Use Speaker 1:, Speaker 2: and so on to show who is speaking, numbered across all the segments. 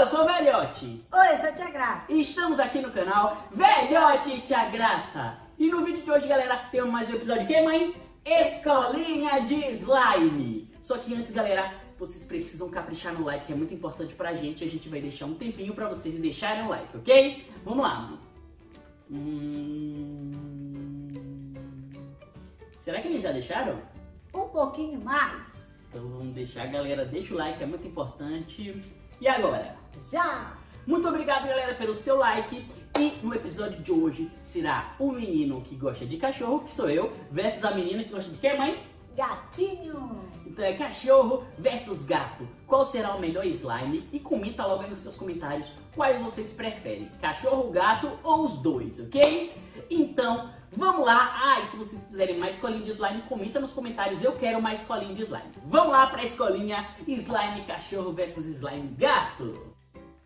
Speaker 1: eu sou o Velhote.
Speaker 2: Oi, eu sou a Tia Graça.
Speaker 1: E estamos aqui no canal Velhote e Tia Graça. E no vídeo de hoje, galera, temos mais um episódio que, mãe? Escolinha de Slime. Só que antes, galera, vocês precisam caprichar no like, que é muito importante pra gente. A gente vai deixar um tempinho pra vocês deixarem o like, ok? Vamos lá. Será que eles já deixaram?
Speaker 2: Um pouquinho mais.
Speaker 1: Então vamos deixar, galera. Deixa o like, é muito importante. E agora?
Speaker 2: Já!
Speaker 1: Muito obrigado, galera, pelo seu like. E no episódio de hoje será o menino que gosta de cachorro, que sou eu, versus a menina que gosta de quê, mãe?
Speaker 2: Gatinho!
Speaker 1: Então é cachorro versus gato. Qual será o melhor slime? E comenta logo aí nos seus comentários quais vocês preferem, cachorro, gato ou os dois, ok? Então, vamos lá. E se vocês quiserem mais escolinha de slime, comenta nos comentários. Eu quero mais escolinha de slime. Vamos lá pra escolinha slime cachorro versus slime gato.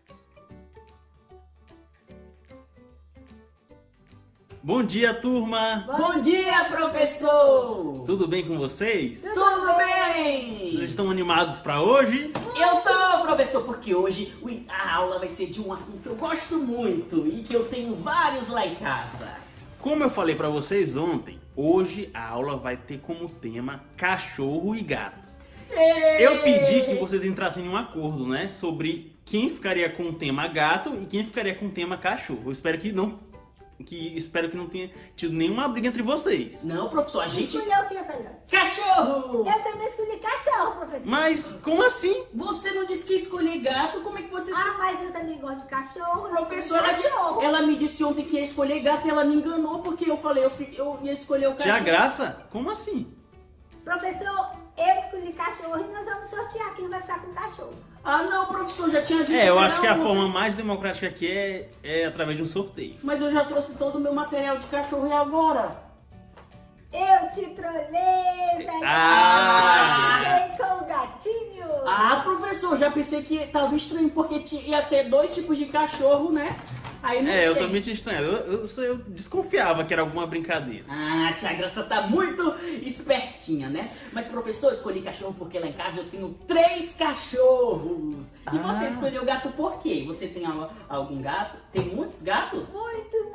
Speaker 3: Bom dia, turma!
Speaker 1: Bom dia, professor!
Speaker 3: Tudo bem com vocês?
Speaker 1: Tudo bem?
Speaker 3: Vocês estão animados para hoje?
Speaker 1: Eu tô, professor, porque hoje a aula vai ser de um assunto que eu gosto muito e que eu tenho vários lá em casa.
Speaker 3: Como eu falei para vocês ontem, hoje a aula vai ter como tema cachorro e gato. Eu pedi que vocês entrassem em um acordo, né, sobre quem ficaria com o tema gato e quem ficaria com o tema cachorro. Eu espero que não tenha tido nenhuma briga entre vocês.
Speaker 1: Não, professor, a gente...
Speaker 2: Escolheu o que, Velhote?
Speaker 1: Cachorro!
Speaker 2: Eu também escolhi cachorro, professor.
Speaker 3: Mas como assim?
Speaker 1: Você não disse que ia escolher gato, como é que você...
Speaker 2: Mas eu também gosto de cachorro.
Speaker 1: Professora,
Speaker 2: cachorro.
Speaker 1: ela me disse ontem que ia escolher gato e ela me enganou porque eu falei, eu ia escolher o cachorro.
Speaker 3: Tia Graça? Como assim?
Speaker 2: Professor, eu escolhi cachorro e nós vamos sortear quem vai ficar com cachorro.
Speaker 1: Ah, não, professor, já tinha dito.
Speaker 3: Eu acho que a
Speaker 1: não,
Speaker 3: forma mais democrática aqui é através de um sorteio.
Speaker 1: Mas eu já trouxe todo o meu material de cachorro e agora?
Speaker 2: Eu te trolei, Velhote. Fiquei com o gatinho.
Speaker 1: Ah, professor, já pensei que tava estranho porque ia ter dois tipos de cachorro, né? Aí não sei.
Speaker 3: Eu também tinha estranhado. Eu desconfiava que era alguma brincadeira.
Speaker 1: Ah, Tia Graça tá muito espertinha, né? Mas, professor, eu escolhi cachorro porque lá em casa eu tenho 3 cachorros. E você escolheu gato por quê? Você tem algum gato? Tem muitos gatos?
Speaker 2: Muito.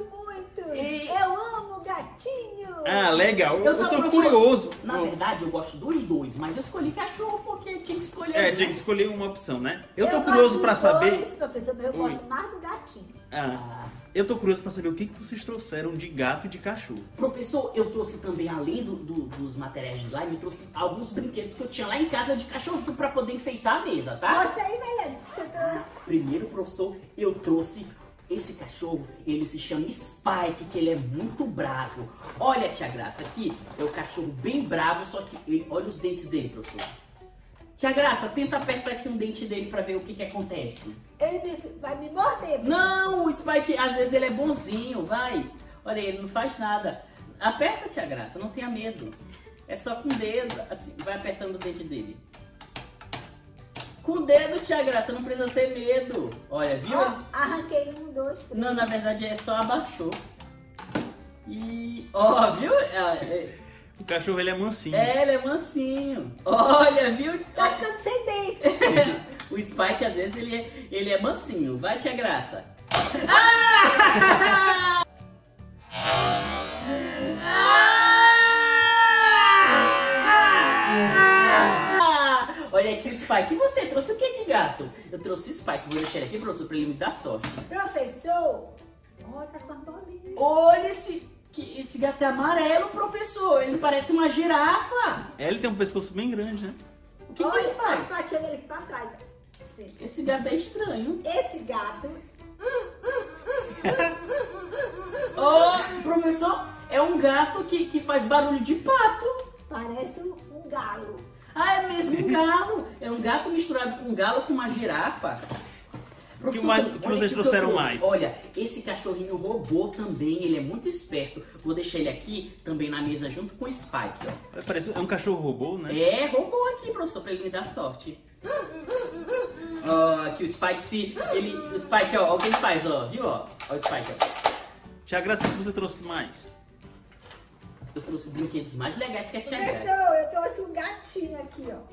Speaker 2: Eu amo gatinho.
Speaker 3: Ah, legal. Eu tô
Speaker 1: professor,
Speaker 3: curioso.
Speaker 1: Na verdade, eu gosto dos dois, mas eu escolhi cachorro porque tinha que escolher.
Speaker 3: Tinha que escolher uma opção, né? Eu tô
Speaker 2: gosto
Speaker 3: curioso
Speaker 2: dos
Speaker 3: pra saber.
Speaker 2: dois, professor, mas eu gosto mais do gatinho.
Speaker 3: Eu tô curioso pra saber o que vocês trouxeram de gato e de cachorro.
Speaker 1: Professor, eu trouxe também, além dos materiais de slime, eu trouxe alguns brinquedos que eu tinha lá em casa de cachorro pra poder enfeitar a mesa, tá?
Speaker 2: Mostra aí, Velhote, que você trouxe.
Speaker 1: Primeiro, professor, eu trouxe esse cachorro, ele se chama Spike, que ele é muito bravo. Olha, Tia Graça, aqui é o cachorro bem bravo, só que olha os dentes dele, professor. Tia Graça, tenta apertar aqui um dente dele pra ver o que acontece.
Speaker 2: Ele vai me morder. Professor.
Speaker 1: Não, o Spike, às vezes ele é bonzinho, vai. Olha, ele não faz nada. Aperta, Tia Graça, não tenha medo. É só com o dedo, assim, vai apertando o dente dele. Com o dedo, Tia Graça, não precisa ter medo. Olha, viu?
Speaker 2: Arranquei 1, 2, 3.
Speaker 1: Não, na verdade é só abaixou. E... viu?
Speaker 3: O cachorro, ele é mansinho.
Speaker 1: Ele é mansinho. Olha, viu?
Speaker 2: Tá ficando sem dente.
Speaker 1: O Spike, às vezes, ele é mansinho. Vai, Tia Graça. Olha aqui o Spike. E você trouxe o que de gato? Eu trouxe o Spike. Vou deixar ele aqui, professor, pra ele me dar sorte.
Speaker 2: Professor, olha, tá com a bolinha.
Speaker 1: Olha esse gato é amarelo, professor. Ele parece uma girafa.
Speaker 3: Ele tem um pescoço bem grande, né?
Speaker 1: O que ele faz?
Speaker 2: As patinhas dele aqui pra trás. Assim.
Speaker 1: Esse gato é estranho.
Speaker 2: Esse gato...
Speaker 1: Professor, é um gato que faz barulho de pato.
Speaker 2: Parece um galo.
Speaker 1: É mesmo um galo. É um gato misturado com um galo com uma girafa.
Speaker 3: O que vocês trouxeram mais?
Speaker 1: Olha, esse cachorrinho robô também, ele é muito esperto. Vou deixar ele aqui também na mesa junto com o Spike, ó.
Speaker 3: É um cachorro robô, né?
Speaker 1: É, robô aqui, professor, pra ele me dar sorte. Aqui o Spike, o Spike, ó, o que ele faz, ó, viu, ó? Olha o Spike, ó.
Speaker 3: Tia Graça, o que você trouxe mais?
Speaker 1: Eu trouxe brinquedos mais legais que a Tia Graça.
Speaker 2: Professor, eu trouxe um gatinho aqui, ó.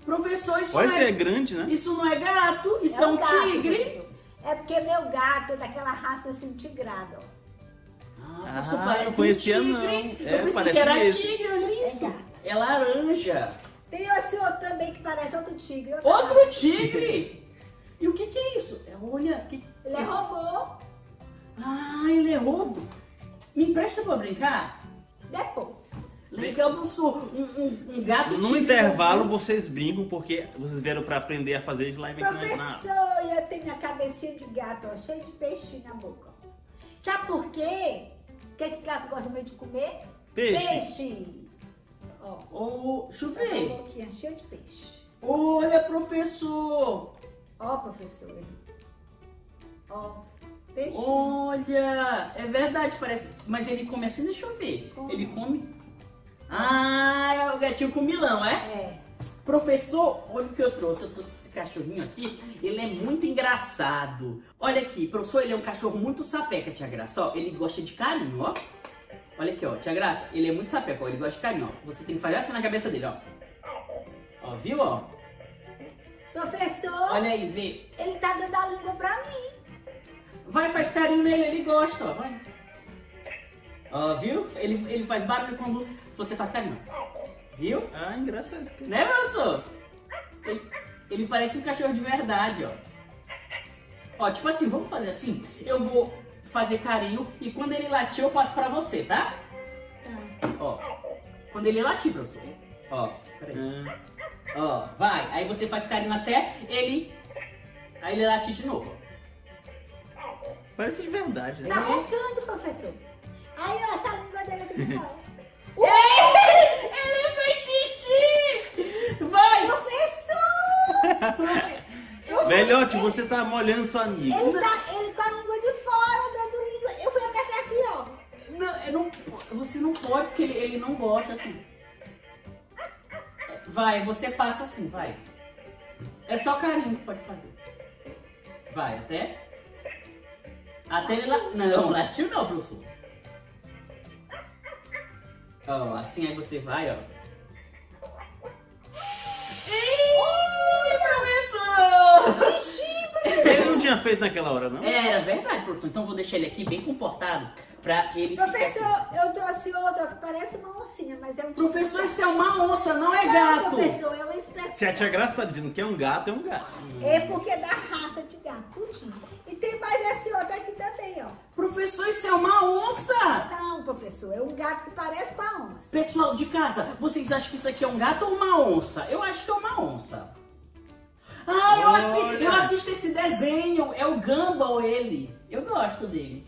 Speaker 1: Professor, isso
Speaker 3: Olha,
Speaker 1: não
Speaker 3: esse é grande, né?
Speaker 1: Isso não é gato, isso é um
Speaker 2: gato,
Speaker 1: tigre.
Speaker 2: professor. É porque meu gato é daquela raça assim, tigrada, ó.
Speaker 1: Isso
Speaker 3: Ah,
Speaker 1: parece
Speaker 3: não conhecia
Speaker 1: um tigre.
Speaker 3: não.
Speaker 1: Eu pensei
Speaker 3: parece
Speaker 1: que era
Speaker 3: mesmo.
Speaker 1: tigre, olha isso.
Speaker 2: gato.
Speaker 1: É laranja.
Speaker 2: Tem esse outro também que parece outro tigre.
Speaker 1: Outro tigre? E o que é isso? Olha,
Speaker 2: Ele é robô.
Speaker 1: Ah, ele é roubo. Me empresta pra brincar?
Speaker 2: Depois.
Speaker 1: Legal, professor. Um gato
Speaker 3: No
Speaker 1: tigre
Speaker 3: intervalo
Speaker 1: robô.
Speaker 3: vocês brincam porque vocês vieram pra aprender a fazer slime aqui na
Speaker 2: Professor, eu tenho a cabecinha de gato, ó, cheio de peixinho na boca. Ó. Sabe por quê? O que gato gosta muito de comer?
Speaker 3: Peixe.
Speaker 2: Peixe. Ó,
Speaker 1: Deixa eu
Speaker 2: a
Speaker 1: ver.
Speaker 2: boquinha cheia de peixe.
Speaker 1: Olha, professor.
Speaker 2: Ó, professor. Ó, peixinho.
Speaker 1: Olha, é verdade, parece. Mas ele come assim, deixa eu ver.
Speaker 2: Come.
Speaker 1: Ele come. Ah, é o gatinho com milão, é?
Speaker 2: É.
Speaker 1: Professor, olha o que eu trouxe. Eu trouxe esse cachorrinho aqui. Ele é muito engraçado. Olha aqui, professor, ele é um cachorro muito sapeca, tia Graça. Ó, ele gosta de carinho, ó. Olha aqui, ó, tia Graça, ele é muito sapeca, ó. Ele gosta de carinho, ó. Você tem que fazer assim na cabeça dele, ó. Ó, viu, ó?
Speaker 2: Professor,
Speaker 1: Olha aí, vê.
Speaker 2: ele tá dando a língua pra mim.
Speaker 1: Vai, faz carinho nele, ele gosta, ó. Vai. Ó, viu? Ele faz barulho quando você faz carinho. Viu?
Speaker 3: Ah, engraçado.
Speaker 1: Né, professor? Ele parece um cachorro de verdade, ó. Ó, tipo assim, vamos fazer assim? Eu vou fazer carinho e quando ele latir eu passo pra você, tá? Ó, quando ele latir, professor. Ó, peraí. Ó, vai. Aí você faz carinho até ele... Aí ele latir de novo.
Speaker 3: Parece de verdade, né?
Speaker 2: Tá roncando, professor. Aí, ó, essa língua dele aqui de fora.
Speaker 1: Ele fez xixi! Vai!
Speaker 2: Professor!
Speaker 3: Velhote, você tá molhando sua amiga.
Speaker 2: Ele com a língua de fora, dando língua. Eu fui apertar aqui, ó.
Speaker 1: Você não pode, porque ele não gosta assim. Vai, você passa assim, vai. É só carinho que pode fazer. Vai, até ele lá. Não, latiu não, professor. Ó, assim aí você vai, ó. Professor!
Speaker 3: Ele não tinha feito naquela hora, não?
Speaker 1: Era verdade, professor. Então eu vou deixar ele aqui bem comportado pra ele ficar aqui.
Speaker 2: Professor, eu trouxe outro que parece uma oncinha, mas é um tipo...
Speaker 1: Professor, isso é uma onça, não é
Speaker 2: Não,
Speaker 1: gato.
Speaker 2: professor, é uma espécie...
Speaker 3: Se a tia Graça tá dizendo que é um gato, é um gato.
Speaker 2: É porque é da raça de gato, tudinho. E tem mais esse outro aqui também, ó.
Speaker 1: Professor, isso é uma onça.
Speaker 2: Não, professor, é um gato que parece com a onça.
Speaker 1: Pessoal de casa, vocês acham que isso aqui é um gato ou uma onça? Eu acho que é uma onça. Ah, eu assisto esse desenho. É o Gumball, ele. Eu gosto dele.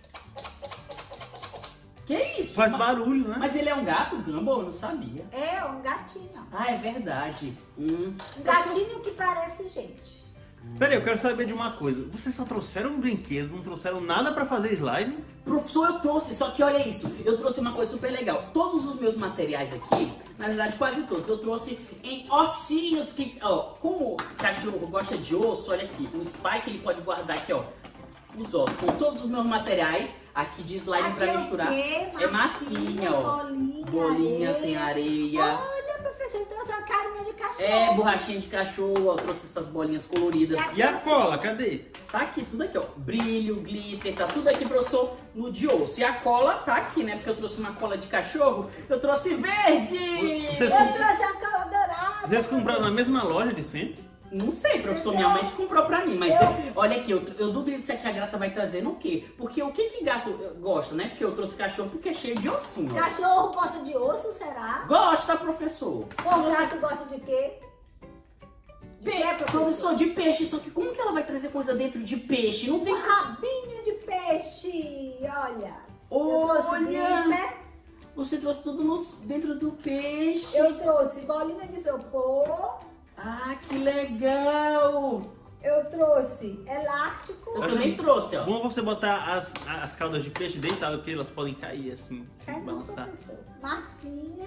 Speaker 1: Que isso?
Speaker 3: Faz barulho, né?
Speaker 1: Mas ele é um gato, Gumball? Eu não sabia.
Speaker 2: É, um gatinho, ó.
Speaker 1: Ah, é verdade.
Speaker 2: Um gatinho que parece gente.
Speaker 3: Peraí, eu quero saber de uma coisa. Vocês só trouxeram um brinquedo, não trouxeram nada pra fazer slime?
Speaker 1: Professor, eu trouxe, só que olha isso, eu trouxe uma coisa super legal. Todos os meus materiais aqui, na verdade quase todos, eu trouxe em ossinhos que, ó, como o cachorro gosta de osso, olha aqui, o Spike ele pode guardar aqui, ó, os ossos, com todos os meus materiais aqui de slime
Speaker 2: Aqui
Speaker 1: pra
Speaker 2: é o
Speaker 1: misturar.
Speaker 2: quê?
Speaker 1: É massinha, ó. Bolinha, tem areia.
Speaker 2: Olha, professor, então essa carinha de cachorro.
Speaker 1: É, borrachinha de cachorro, ó, trouxe essas bolinhas coloridas.
Speaker 3: E a cola, cadê?
Speaker 1: Tá aqui, tudo aqui, ó. Brilho, glitter, tá tudo aqui, professor, no de osso. E a cola tá aqui, né? Porque eu trouxe uma cola de cachorro, eu trouxe verde!
Speaker 3: Vocês,
Speaker 2: Eu trouxe a cola dourada.
Speaker 3: Vocês compraram na mesma loja de sempre?
Speaker 1: Não sei, professor, minha mãe que comprou pra mim, mas olha aqui, eu duvido se a tia Graça vai trazer no quê? Porque o que gato gosta, né? Porque eu trouxe cachorro porque é cheio de ossinho. ó.
Speaker 2: Cachorro gosta de osso, será?
Speaker 1: Gosta, professor.
Speaker 2: O gato gosta de quê? De quê,
Speaker 1: Professor, de peixe, só que como que ela vai trazer coisa dentro de peixe? Não tem...
Speaker 2: Um rabinho de peixe, olha. Eu trouxe
Speaker 1: Olha!
Speaker 2: glitter,
Speaker 1: Você trouxe tudo dentro do peixe.
Speaker 2: eu trouxe bolinha de isopor,
Speaker 1: Ah, que legal!
Speaker 2: eu trouxe elástico.
Speaker 1: Eu também trouxe, ó.
Speaker 3: Bom você botar as caudas de peixe deitadas, porque elas podem cair assim, se
Speaker 2: Sai não,
Speaker 3: balançar.
Speaker 2: professor. Massinha.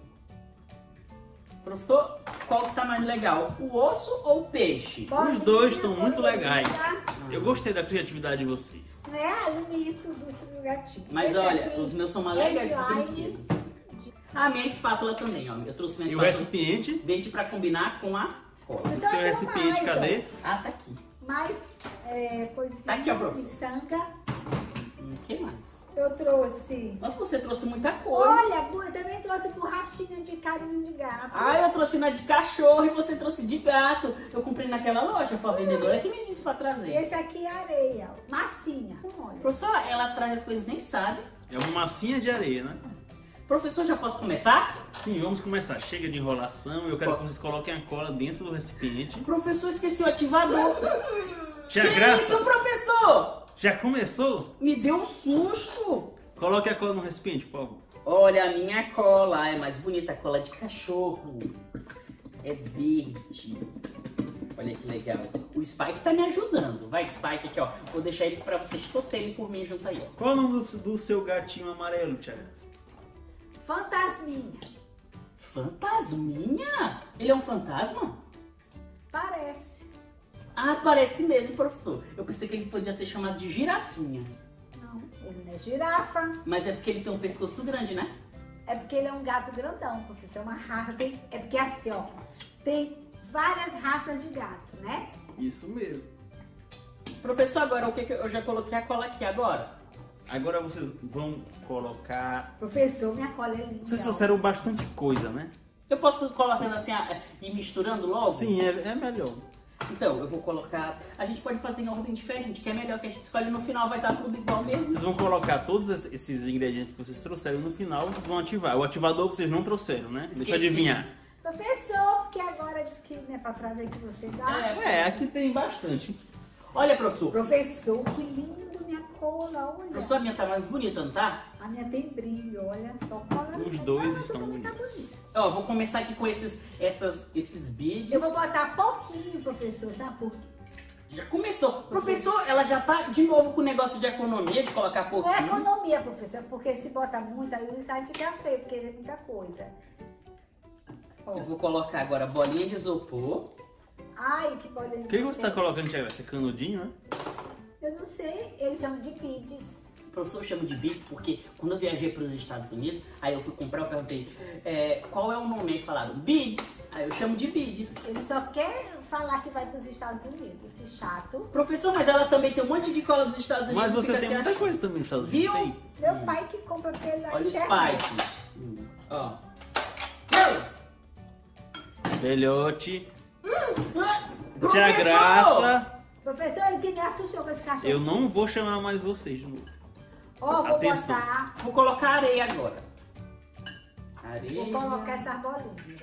Speaker 1: Professor, qual que tá mais legal? O osso ou o peixe?
Speaker 3: Os dois estão muito
Speaker 2: colorida.
Speaker 3: legais. Eu gostei da criatividade de vocês.
Speaker 2: Não é alimento do gatinho.
Speaker 1: Mas
Speaker 2: Esse
Speaker 1: olha,
Speaker 2: aqui
Speaker 1: os meus são mais
Speaker 2: é
Speaker 1: legais esses
Speaker 2: slime.
Speaker 1: brinquedos. A minha espátula também, ó. Eu trouxe minha
Speaker 3: E o
Speaker 1: espátula
Speaker 3: recipiente?
Speaker 1: verde pra combinar com a cola.
Speaker 3: O seu recipiente, cadê?
Speaker 1: Ah, tá aqui.
Speaker 2: Mais coisinha
Speaker 1: Tá aqui, ó, professor.
Speaker 2: miçanga.
Speaker 1: O que mais?
Speaker 2: Eu trouxe...
Speaker 1: Nossa, você trouxe muita coisa.
Speaker 2: Olha, eu também trouxe borrachinha de carinho de gato.
Speaker 1: Ah, eu trouxe uma de cachorro e você trouxe de gato. Eu comprei naquela loja, foi a vendedora que me disse pra trazer.
Speaker 2: Esse aqui é areia, ó, massinha. Olha.
Speaker 1: Professora, ela traz as coisas nem sabe.
Speaker 3: É uma massinha de areia, né?
Speaker 1: Professor, já posso começar?
Speaker 3: Sim, vamos começar. Chega de enrolação. Eu quero que vocês coloquem a cola dentro do recipiente.
Speaker 1: Professor, esqueci o ativador.
Speaker 3: Tia
Speaker 1: Que
Speaker 3: Graça,
Speaker 1: isso, professor?
Speaker 3: já começou?
Speaker 1: Me deu um susto.
Speaker 3: Coloque a cola no recipiente, por favor.
Speaker 1: Olha a minha cola, é mais bonita, a cola de cachorro. É verde. Olha que legal. O Spike tá me ajudando. Vai, Spike, aqui, ó. Vou deixar eles pra vocês torcerem por mim junto aí, ó.
Speaker 3: Qual é o nome do seu gatinho amarelo, Tia Graça?
Speaker 2: Fantasminha.
Speaker 1: Fantasminha? Ele é um fantasma?
Speaker 2: Parece.
Speaker 1: Ah, parece mesmo, professor. Eu pensei que ele podia ser chamado de girafinha.
Speaker 2: Não, ele não é girafa.
Speaker 1: Mas é porque ele tem um pescoço grande, né?
Speaker 2: É porque ele é um gato grandão, professor. É uma raça. É porque assim, ó. Tem várias raças de gato, né?
Speaker 3: Isso mesmo.
Speaker 1: Professor, agora o que eu já coloquei a cola aqui agora?
Speaker 3: Agora vocês vão colocar...
Speaker 2: Professor, minha cola é linda.
Speaker 3: Vocês
Speaker 2: ó.
Speaker 3: trouxeram bastante coisa, né?
Speaker 1: Eu posso colocando assim e misturando logo?
Speaker 3: Sim, é melhor.
Speaker 1: Então, eu vou colocar... A gente pode fazer em ordem diferente, que é melhor que a gente escolhe no final, vai estar tudo igual mesmo.
Speaker 3: Vocês vão colocar todos esses ingredientes que vocês trouxeram no final, vocês vão ativar. O ativador vocês não trouxeram, né? Deixa eu
Speaker 1: Esqueci.
Speaker 3: adivinhar.
Speaker 2: Professor, porque agora diz que não é pra trazer que você dá.
Speaker 3: É, aqui tem bastante.
Speaker 1: Olha, professor.
Speaker 2: Professor, que lindo minha cola, olha.
Speaker 1: Professor, a minha tá mais bonita, não tá?
Speaker 2: A minha tem brilho, olha só. Cola
Speaker 3: Os dois
Speaker 2: Ah,
Speaker 3: estão
Speaker 2: também tá
Speaker 3: bonitos.
Speaker 2: bonita.
Speaker 1: Ó, eu vou começar aqui com esses beads.
Speaker 2: Eu vou botar pouquinho, professor, sabe por quê?
Speaker 1: Já começou. Professor, ela já tá de novo com o negócio de economia, de colocar
Speaker 2: Não
Speaker 1: pouquinho.
Speaker 2: é economia, professor, porque se bota muito, aí o slime fica feio, porque é muita coisa. Ó.
Speaker 1: Eu vou colocar agora bolinha de isopor.
Speaker 2: Ai, que bolinha.
Speaker 3: O que você está colocando, Tia Graça? Canudinho, né?
Speaker 2: Eu não sei, eles chamam de beads.
Speaker 1: O professor chama de beads porque quando eu viajei para os Estados Unidos, aí eu fui comprar, eu perguntei qual é o nome, aí falaram beads, aí eu chamo de beads.
Speaker 2: Ele só quer falar que vai para os Estados Unidos, esse chato.
Speaker 1: Professor, mas ela também tem um monte de cola dos Estados Unidos.
Speaker 3: Mas você
Speaker 1: fica
Speaker 3: tem
Speaker 1: assim,
Speaker 3: muita coisa também nos Estados Unidos.
Speaker 1: Viu?
Speaker 3: Tem.
Speaker 2: Meu pai que compra pela
Speaker 1: Olha os
Speaker 2: internet.
Speaker 1: spikes. Ó.
Speaker 3: Velhote.
Speaker 1: Professor!
Speaker 3: Tia Graça.
Speaker 2: Professor, ele que me assustou com esse cachorro.
Speaker 3: Eu não vou chamar mais vocês de novo.
Speaker 2: Ó, vou
Speaker 3: Atenção.
Speaker 2: botar.
Speaker 1: Vou colocar areia agora. Areia.
Speaker 2: Vou colocar essas bolinhas.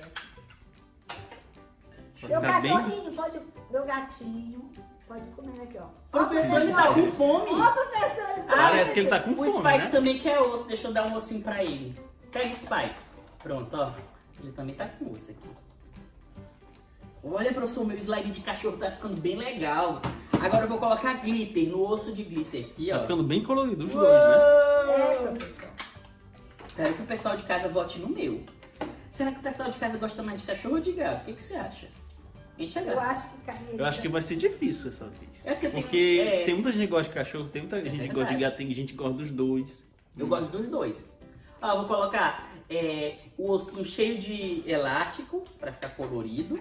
Speaker 3: Vai
Speaker 2: Meu
Speaker 3: ficar bem-
Speaker 2: cachorrinho, pode. Meu gatinho, pode comer aqui, ó.
Speaker 1: Professor, ele tá com fome.
Speaker 2: Ó, professor, ele tá
Speaker 3: Parece que ele tá com
Speaker 1: O
Speaker 3: fome,
Speaker 1: Spike
Speaker 3: né?
Speaker 1: também quer osso. Deixa eu dar um ossinho pra ele. Pega Spike. Pronto, ó. Ele também tá com osso aqui. Olha, professor, meu slime de cachorro tá ficando bem legal. Agora eu vou colocar glitter no osso de glitter aqui, ó.
Speaker 3: Tá ficando bem colorido os dois, né?
Speaker 2: É, professor.
Speaker 1: Espero que o pessoal de casa vote no meu. Será que o pessoal de casa gosta mais de cachorro ou de gato? O que você acha? Gente,
Speaker 2: Eu acho que
Speaker 3: Eu acho que vai ser difícil essa vez.
Speaker 1: É porque tem-
Speaker 3: Porque tem muita gente que gosta de cachorro, tem muita gente que gosta de
Speaker 1: verdade.
Speaker 3: gato, tem gente que gosta dos dois.
Speaker 1: Eu gosto dos dois. Ó, eu vou colocar o ossinho cheio de elástico pra ficar colorido.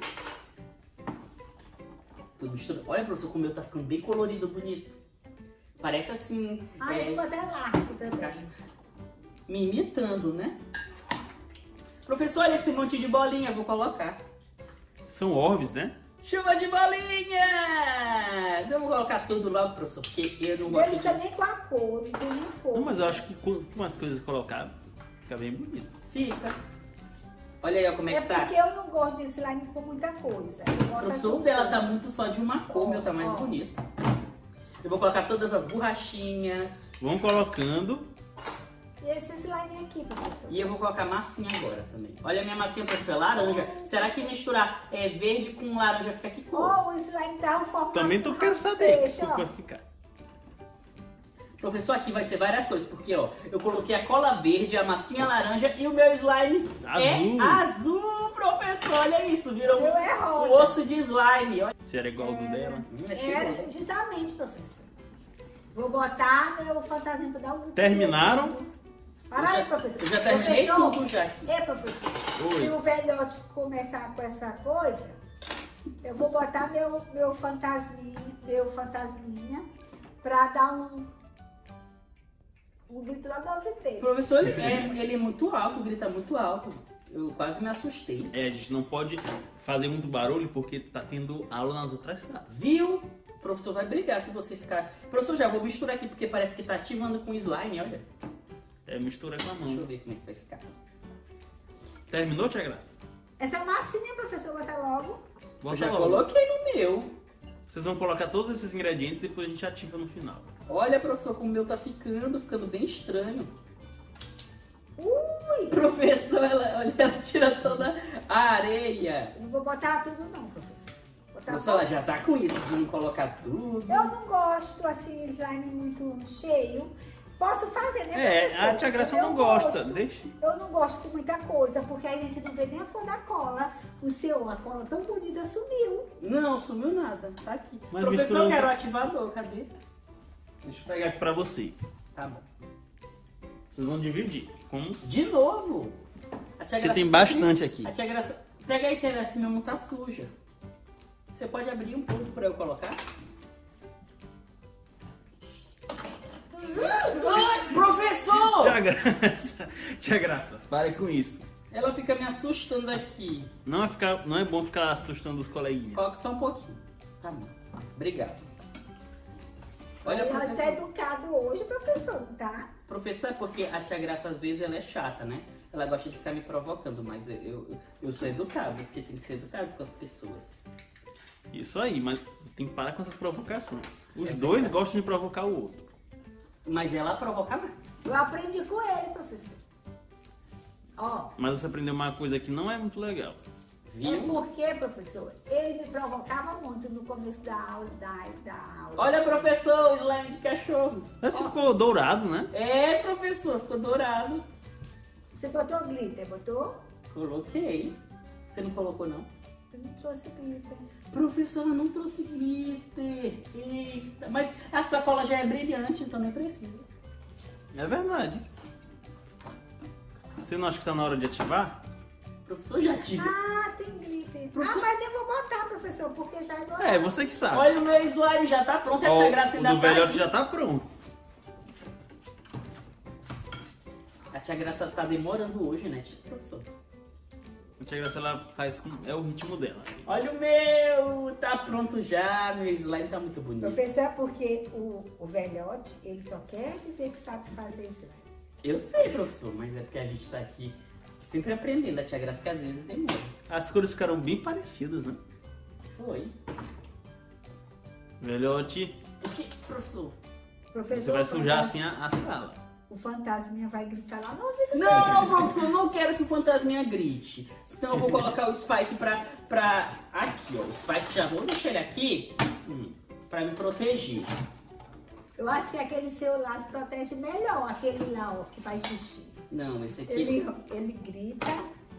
Speaker 1: Tudo misturado. Olha, professor, como o meu tá ficando bem colorido, bonito. Parece assim.
Speaker 2: Ah, eu vou botar elástico também.
Speaker 1: Me imitando, né? Professor, olha esse monte de bolinha, eu vou colocar.
Speaker 3: São orbes, né?
Speaker 1: Chuva de bolinhas! Eu vou colocar tudo logo, professor, porque eu não
Speaker 2: Ele
Speaker 1: gosto
Speaker 2: não fica
Speaker 1: de...
Speaker 2: nem com a cor, não tem nem cor.
Speaker 3: Não, mas eu acho que quanto mais coisas colocar, fica bem bonito.
Speaker 1: Fica. Olha aí, ó, como é que tá.
Speaker 2: porque eu não gosto de slime com muita coisa. Eu gosto
Speaker 1: Professor, o
Speaker 2: assim,
Speaker 1: dela
Speaker 2: com
Speaker 1: tá
Speaker 2: cor.
Speaker 1: muito só de uma cor, o meu tá mais
Speaker 2: Ó.
Speaker 1: bonito. Eu vou colocar todas as borrachinhas.
Speaker 3: Vão colocando.
Speaker 2: E esse slime aqui, professor?
Speaker 1: E eu vou colocar massinha agora também. Olha a minha massinha, professor, é laranja. Será que misturar verde com laranja fica que cor?
Speaker 2: Ó, o slime tá em forma
Speaker 3: Também
Speaker 2: de
Speaker 3: quero saber
Speaker 2: peixe,
Speaker 3: como
Speaker 2: ó.
Speaker 3: vai ficar.
Speaker 1: Professor, aqui vai ser várias coisas, porque ó, eu coloquei a cola verde, a massinha laranja e o meu slime
Speaker 3: Azul.
Speaker 1: é azul, professor. Olha isso, virou
Speaker 2: Meu é rosa.
Speaker 1: um osso de slime. Olha.
Speaker 3: Se era igual ao do dela.
Speaker 1: É cheiroso.
Speaker 2: É, justamente, professor. Vou botar meu fantasma pra dar um...
Speaker 3: Terminaram?
Speaker 2: Para aí, professor.
Speaker 1: Eu já terminei
Speaker 2: Professor,
Speaker 1: tudo já.
Speaker 2: professor.
Speaker 3: Oi.
Speaker 2: Se o velhote começar com essa coisa, eu vou botar meu fantasminha pra dar um grito na mão inteira.
Speaker 1: Professor, ele é muito alto, grita muito alto. Eu quase me assustei.
Speaker 3: A gente não pode fazer muito barulho porque tá tendo aula nas outras salas.
Speaker 1: Viu? O professor vai brigar se você ficar... Professor, já vou misturar aqui porque parece que tá ativando com slime, olha.
Speaker 3: Mistura com a
Speaker 1: Deixa eu
Speaker 3: mão.
Speaker 1: ver como é que vai ficar.
Speaker 3: Terminou, Tia Graça?
Speaker 2: Essa massinha, professor, bota logo.
Speaker 1: Eu
Speaker 3: Bota
Speaker 1: já
Speaker 3: logo.
Speaker 1: coloquei no meu.
Speaker 3: Vocês vão colocar todos esses ingredientes e depois a gente ativa no final.
Speaker 1: Olha, professor, como o meu tá ficando bem estranho.
Speaker 2: Ui!
Speaker 1: Professor, olha, ela tira toda a areia.
Speaker 2: Não vou botar tudo não, professor. Botar
Speaker 1: Professor, ela já tá com isso de não colocar tudo.
Speaker 2: Eu não gosto, assim, slime muito cheio. Posso fazer, né, professor?
Speaker 3: A Tia Graça
Speaker 2: Eu
Speaker 3: não gosta.
Speaker 2: gosto.
Speaker 3: Deixa.
Speaker 2: Eu não gosto de muita coisa, porque aí a gente não vê nem a cor da cola. A cola tão bonita sumiu.
Speaker 1: Não, sumiu nada. Tá aqui.
Speaker 3: Mas
Speaker 1: Professor,
Speaker 3: misturou-
Speaker 1: eu quero o ativador. Cadê?
Speaker 3: Deixa eu pegar aqui pra vocês.
Speaker 1: Tá bom.
Speaker 3: Vocês vão dividir. Como
Speaker 1: De novo. A tia
Speaker 3: Porque
Speaker 1: Graça
Speaker 3: tem bastante aqui.
Speaker 1: A tia Graça... Pega aí, tia Graça, que minha mão tá suja. Você pode abrir um pouco pra eu colocar? Ai, professor!
Speaker 3: Tia Graça, pare com isso.
Speaker 1: Ela fica me assustando aqui.
Speaker 3: Não é bom ficar assustando os coleguinhas.
Speaker 1: Coloca só um pouquinho. Tá bom. Obrigado. Olha,
Speaker 2: Você é
Speaker 1: professor.
Speaker 2: educado hoje, professor, não tá?
Speaker 1: Professor, é porque a tia Graça às vezes ela é chata, né? Ela gosta de ficar me provocando, mas eu sou educado, porque tem que ser educado com as pessoas.
Speaker 3: Isso aí, mas tem que parar com essas provocações. Os dois gostam de provocar o outro.
Speaker 1: Mas ela provoca mais.
Speaker 2: Eu aprendi com ele, professor. Ó,
Speaker 3: Mas você aprendeu uma coisa que não é muito legal.
Speaker 1: Viu?
Speaker 2: porque, professor, ele me provocava muito no começo da aula, da aula.
Speaker 1: Olha, professor, o slime de cachorro.
Speaker 3: Mas ficou dourado, né?
Speaker 1: É, professor, ficou dourado.
Speaker 2: Você botou glitter, botou?
Speaker 1: Coloquei. Você não colocou, não?
Speaker 2: Eu não trouxe glitter.
Speaker 1: Professor, eu não trouxe glitter. Eita, mas a sua cola já é brilhante, então nem precisa.
Speaker 3: É verdade. Você não acha que tá na hora de ativar?
Speaker 1: Professor, já tive.
Speaker 2: Ah, tem glitter.
Speaker 1: Professor-
Speaker 2: Ah, mas eu vou botar, professor, porque já é dourado.
Speaker 3: É, você que sabe.
Speaker 1: Olha o meu slime, já tá pronto. A
Speaker 3: Ó,
Speaker 1: tia Graça
Speaker 3: o
Speaker 1: ainda
Speaker 3: do
Speaker 1: tá
Speaker 3: velhote
Speaker 1: aí.
Speaker 3: já tá pronto.
Speaker 1: A tia Graça tá demorando hoje, né, professor?
Speaker 3: A Tia Graça, ela faz com... É o ritmo dela.
Speaker 1: Olha o meu, tá pronto já. Meu slime tá muito bonito.
Speaker 2: Professor, é porque o velhote, ele só quer dizer que sabe fazer slime.
Speaker 1: Eu sei, professor, mas é porque a gente tá aqui sempre aprendendo. A tia Graça que às vezes demora.
Speaker 3: As cores ficaram bem parecidas, né?
Speaker 1: Foi.
Speaker 3: Velhote,
Speaker 1: O que, professor?
Speaker 2: Professor,
Speaker 3: você vai sujar
Speaker 2: o
Speaker 3: assim a sala.
Speaker 2: O fantasminha vai gritar lá no ouvido
Speaker 1: Não, professor, eu não quero que o fantasminha grite. Senão eu vou colocar o Spike pra... Aqui, ó. O Spike já vou deixar ele aqui pra me proteger.
Speaker 2: Eu acho que aquele seu lá se protege melhor, aquele lá, ó, que faz xixi.
Speaker 1: Não, esse aqui...
Speaker 2: Ele grita.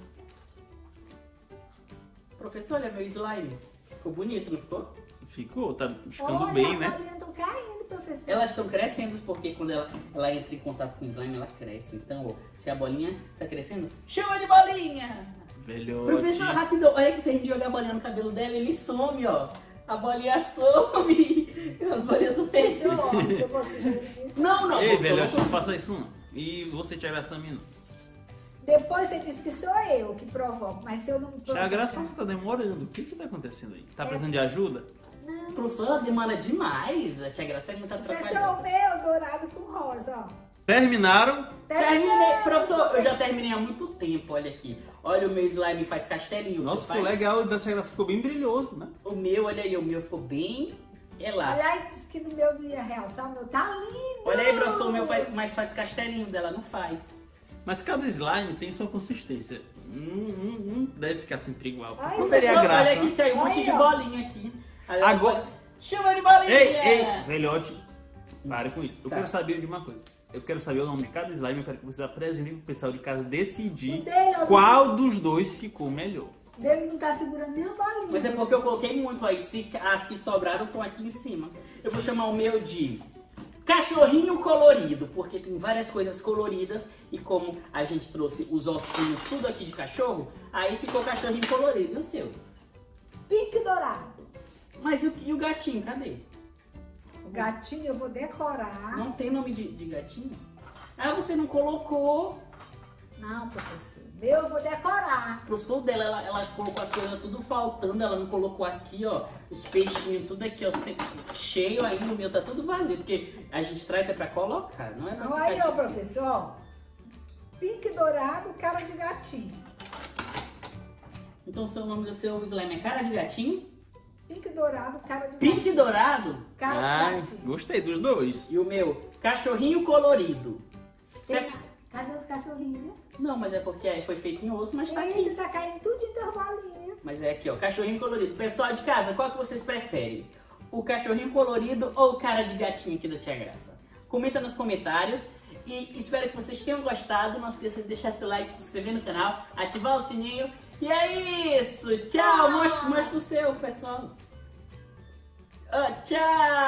Speaker 1: Professor, olha meu slime. Ficou bonito, não ficou?
Speaker 3: Ficou, tá ficando
Speaker 2: Olha,
Speaker 3: bem,
Speaker 2: as
Speaker 3: né?
Speaker 2: bolinhas estão caindo, professor.
Speaker 1: Elas estão crescendo porque quando ela entra em contato com o slime, ela cresce. Então, ó, se a bolinha tá crescendo, chama de bolinha!
Speaker 3: Velhote.
Speaker 1: Professor, rapidão, olha que se a gente jogar a bolinha no cabelo dela, ele some, ó. A bolinha some. As bolinhas do
Speaker 2: Professor,
Speaker 1: peixe.
Speaker 2: eu vou sugerir isso.
Speaker 1: Não,
Speaker 3: Ei,
Speaker 1: professor,
Speaker 3: velhote,
Speaker 1: não
Speaker 3: não faça isso não. E você, Tia Graça, também não.
Speaker 2: Depois você diz que sou eu que provoco, mas se eu não provocar...
Speaker 3: Tia Graça, você tá demorando. O que que tá acontecendo aí? Tá precisando de ajuda?
Speaker 2: Não.
Speaker 1: Professor, ela demora demais. A tia Graça não tá
Speaker 2: Professor, o
Speaker 1: atrapalhando.
Speaker 2: meu dourado com rosa, ó.
Speaker 3: Terminaram?
Speaker 1: Terminei. Professor, eu já terminei há muito tempo, olha aqui. Olha, o meu slime faz castelinho.
Speaker 3: Nossa,
Speaker 1: você
Speaker 3: ficou
Speaker 1: faz?
Speaker 3: legal. O da Tia Graça ficou bem brilhoso, né?
Speaker 1: O meu, olha aí, o meu ficou bem elástico.
Speaker 2: Olha aí, disse que no meu não ia realçar, o meu tá lindo.
Speaker 1: Olha aí, professor, o meu mas faz castelinho dela, não faz.
Speaker 3: Mas cada slime tem sua consistência. Não deve ficar sempre igual. porque
Speaker 2: Ai,
Speaker 3: senão teria
Speaker 1: Professor,
Speaker 3: graça,
Speaker 1: olha aqui,
Speaker 3: né?
Speaker 1: caiu um monte
Speaker 2: Aí,
Speaker 1: de
Speaker 2: ó.
Speaker 1: bolinha aqui. Aliás,
Speaker 3: Agora-
Speaker 1: chama de bolinha!
Speaker 3: Ei, velhote. Pare com isso. Eu
Speaker 1: Tá.
Speaker 3: quero saber de uma coisa. Eu quero saber o nome de cada slime. Eu quero que você apresente pro pessoal de casa decidir
Speaker 2: O dele, ó,
Speaker 3: qual dos dois ficou melhor.
Speaker 2: dele não tá segurando nem a bolinha.
Speaker 1: Mas é porque eu coloquei muito aí. Se as que sobraram estão aqui em cima. Eu vou chamar o meu de cachorrinho colorido, porque tem várias coisas coloridas e como a gente trouxe os ossinhos tudo aqui de cachorro, aí ficou cachorrinho colorido. E o seu?
Speaker 2: Pink dourado.
Speaker 1: Mas e o gatinho, cadê?
Speaker 2: O gatinho eu vou decorar.
Speaker 1: Não tem nome de gatinho? Ah, você não colocou.
Speaker 2: Não, professor. Meu eu vou decorar.
Speaker 1: O professor dela, ela colocou as coisas tudo faltando, ela não colocou aqui, ó, os peixinhos tudo aqui, ó, cheio ainda, o meu tá tudo vazio, porque a gente traz é pra colocar, não é pra
Speaker 2: Não,
Speaker 1: ficar
Speaker 2: aí, ó,
Speaker 1: difícil.
Speaker 2: professor, ó. Pink dourado, cara de gatinho.
Speaker 1: Então o nome do seu slime é cara de gatinho?
Speaker 2: Pink dourado, cara de
Speaker 1: Pink
Speaker 2: gatinho.
Speaker 1: dourado?
Speaker 2: Cara de
Speaker 3: Ai,
Speaker 2: gatinho.
Speaker 3: gostei dos dois.
Speaker 1: E o meu, cachorrinho colorido.
Speaker 2: Cadê os cachorrinhos, né?
Speaker 1: Não, mas é porque foi feito em osso, mas tá
Speaker 2: Ele
Speaker 1: aqui.
Speaker 2: tá caindo tudo em intervalinho.
Speaker 1: Mas é aqui, ó, cachorrinho colorido. Pessoal de casa, qual que vocês preferem? O cachorrinho colorido ou o cara de gatinho aqui da Tia Graça? Comenta nos comentários e espero que vocês tenham gostado. Não se esqueça de deixar seu like, se inscrever no canal, ativar o sininho. E é isso! Tchau! Mostra o seu, pessoal! Tchau!